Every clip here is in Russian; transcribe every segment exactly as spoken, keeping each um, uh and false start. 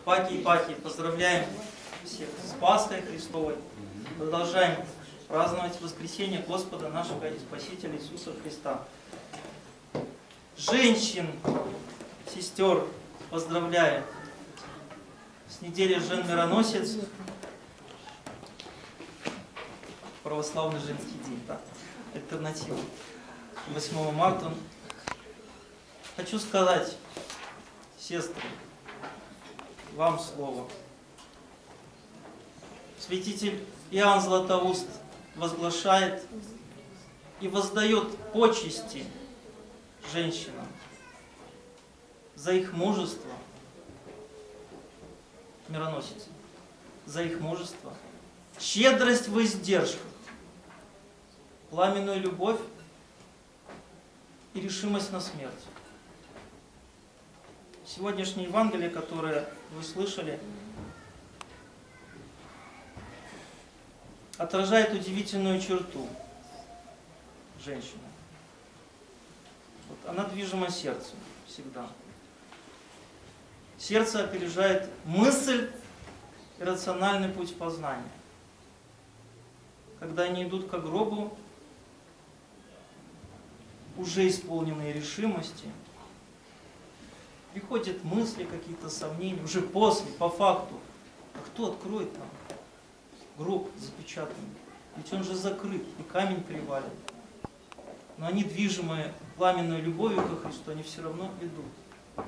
Паки и Паки, поздравляем всех с Пасхой Христовой. Продолжаем праздновать воскресение Господа нашего и Спасителя Иисуса Христа. Женщин, сестер, поздравляю с недели Жен-Мироносец. Православный женский день, да? Альтернатива. восьмого марта. Хочу сказать, сестры, вам слово. Святитель Иоанн Златоуст возглашает и воздает почести женщинам за их мужество, мироносицы, за их мужество, щедрость в издержках, пламенную любовь и решимость на смерть. Сегодняшнее Евангелие, которое вы слышали, отражает удивительную черту женщины. Вот она движима сердцем всегда. Сердце опережает мысль и рациональный путь познания. Когда они идут к гробу, уже исполненные решимости, приходят мысли, какие-то сомнения, уже после, по факту. А кто откроет нам гроб запечатанный? Ведь он же закрыт, и камень привален. Но они, движимые пламенной любовью ко Христу, они все равно идут.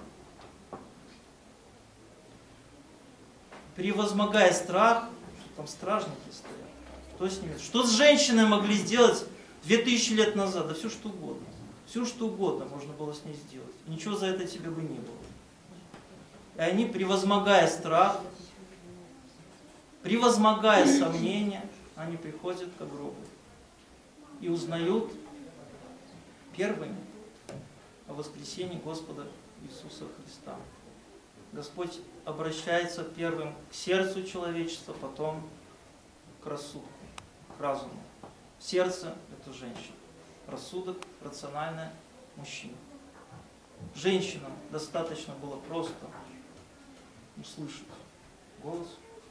Превозмогая страх, что там стражники стоят, кто с ними? Что с женщиной могли сделать две тысячи лет назад? Да все что угодно. Все что угодно можно было с ней сделать. И ничего за это тебе бы не было. И они, превозмогая страх, превозмогая сомнения, они приходят к гробу и узнают первыми о воскресении Господа Иисуса Христа. Господь обращается первым к сердцу человечества, потом к рассудку, к разуму. Сердце – это женщина. Рассудок, рациональное – мужчина. Женщинам достаточно было просто услышать голос,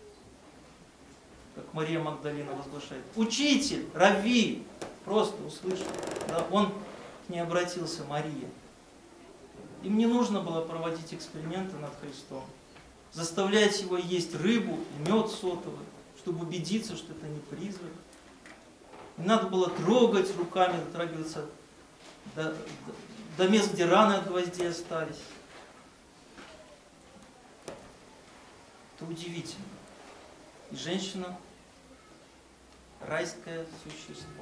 как Мария Магдалина возглашает: «Учитель, Рави!» Просто услышал. Да, он к ней обратился: Мария. Им не нужно было проводить эксперименты над Христом, заставлять его есть рыбу и мед сотовый, чтобы убедиться, что это не призрак. Не надо было трогать руками, дотрагиваться до, до, до мест, где раны от гвоздей остались. Это удивительно. И женщина – райское существо.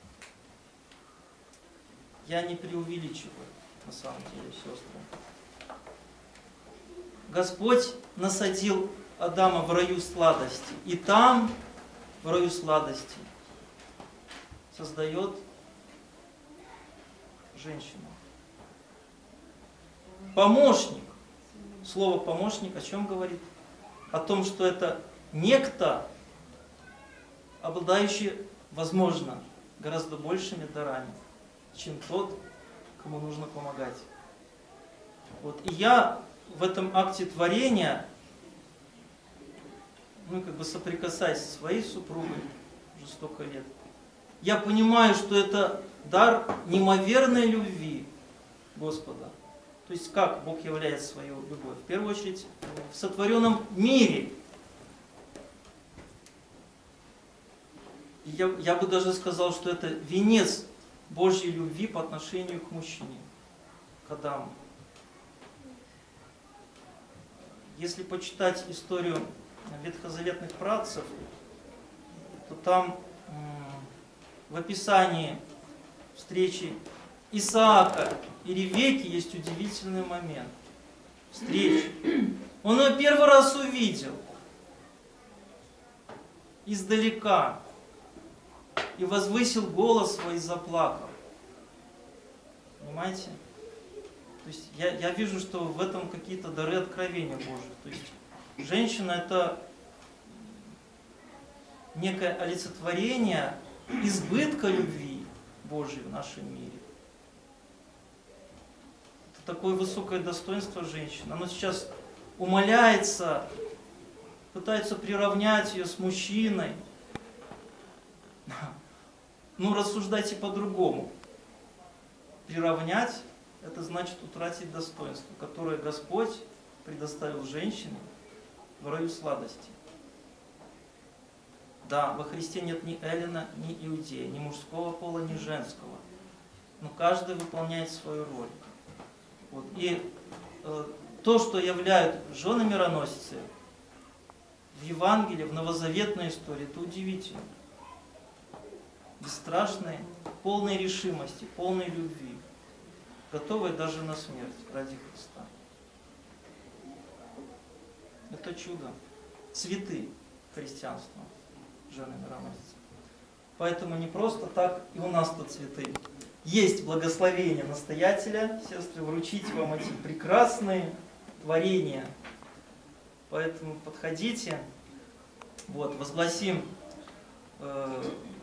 Я не преувеличиваю, на самом деле, сестры. Господь насадил Адама в раю сладости. И там, в раю сладости, создает женщину. Помощник. Слово помощник о чем говорит? О том, что это некто, обладающий, возможно, гораздо большими дарами, чем тот, кому нужно помогать. Вот. И я в этом акте творения, ну, как бы соприкасаясь со своей супругой уже столько лет, я понимаю, что это дар неимоверной любви Господа. То есть как Бог являет свою любовь? В первую очередь в сотворенном мире. Я, я бы даже сказал, что это венец Божьей любви по отношению к мужчине, к Адаму. Если почитать историю ветхозаветных праотцев, то там в описании встречи Исаака и Ревекки есть удивительный момент встречи. Он ее первый раз увидел издалека и возвысил голос свой и заплакал. Понимаете? То есть я, я вижу, что в этом какие-то дары откровения Божьих. То есть женщина – это некое олицетворение избытка любви Божьей в нашем мире. Это такое высокое достоинство женщин. Оно сейчас умаляется, пытаются приравнять ее с мужчиной. Ну, рассуждайте по-другому. Приравнять – это значит утратить достоинство, которое Господь предоставил женщине в раю сладости. Да, во Христе нет ни эллина, ни иудея, ни мужского пола, ни женского. Но каждый выполняет свою роль. Вот. И э, то, что являют жены мироносицы в Евангелии, в новозаветной истории, это удивительно. Бесстрашные, полной решимости, полной любви, готовые даже на смерть ради Христа. Это чудо. Цветы христианства, жены мироносицы. Поэтому не просто так и у нас-то цветы. Есть благословение настоятеля, сестры, вручить вам эти прекрасные творения. Поэтому подходите, вот, возгласим э,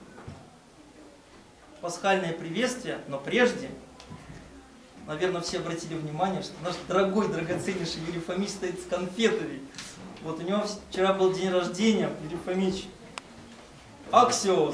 пасхальное приветствие, но прежде, наверное, все обратили внимание, что наш дорогой, драгоценнейший Юрий Фомич стоит с конфетами. Вот у него вчера был день рождения, Юрий Фомич. Аксиос!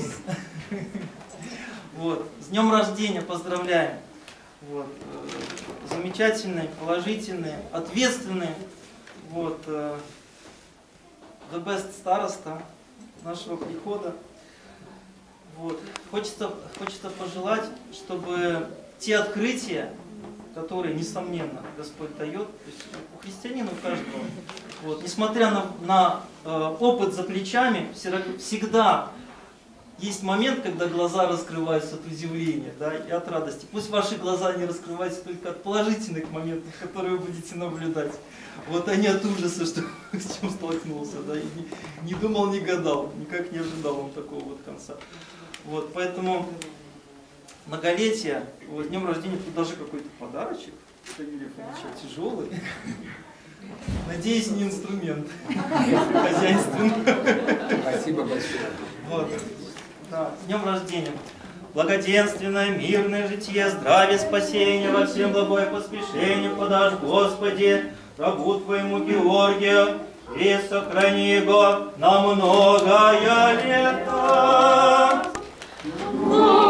Вот. С днем рождения поздравляем. Вот. Замечательные, положительные, ответственные. Вот. The best староста нашего прихода. Вот. Хочется, хочется пожелать, чтобы те открытия, которые, несомненно, Господь дает, то есть у христианина, у каждого, вот, несмотря на, на э, опыт за плечами, всегда есть момент, когда глаза раскрываются от удивления, да, и от радости. Пусть ваши глаза не раскрываются только от положительных моментов, которые вы будете наблюдать. Вот, а не от ужаса, что, с чем столкнулся, да, и не, не думал, не гадал, никак не ожидал он такого вот конца. Вот, поэтому многолетие, вот, днем рождения, тут даже какой-то подарочек, тяжелый. Надеюсь, не инструмент хозяйственный. Спасибо большое. Вот. Да, с днем рождения. Благоденственное, мирное житие, здравие, спасение, во всем благое поспешение подашь, Господи, рабу Твоему Георгию, и сохрани его на многое лето.